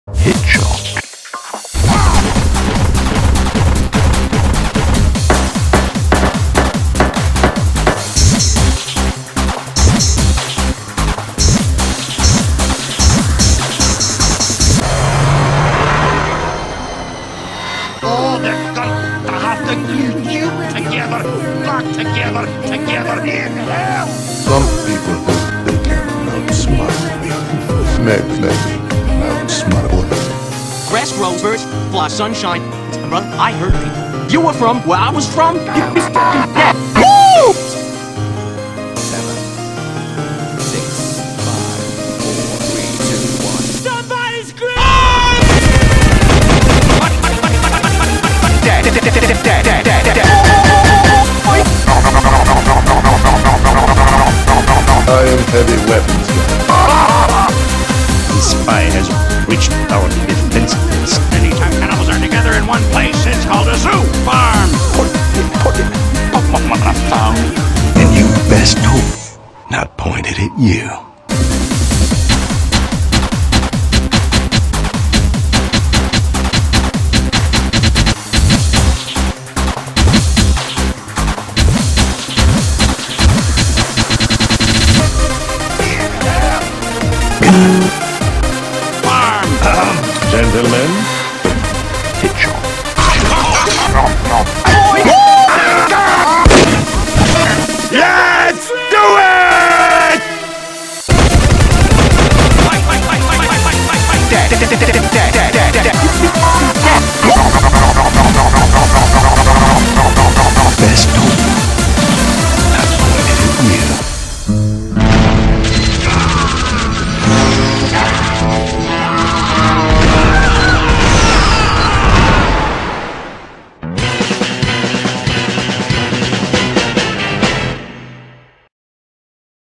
Headshot. Oh, they're going to have to keep you together, back together, together in hell! Some people think they can outsmart me. Maybe outsmart me. Grass grows, birds fly, sunshine. Brother, I heard people. You were from where I was from? Woo! 7, 6, 5, 4, 3, 2, 1. Somebody scream! I am heavy weapons guy. The spy has reached our defenses. Anytime animals are together in one place, it's called a zoo farm. And you best hope not pointed at you. Gentlemen, Headshot. let's do it! Fight, fight, fight, fight, fight, fight, fight, fight.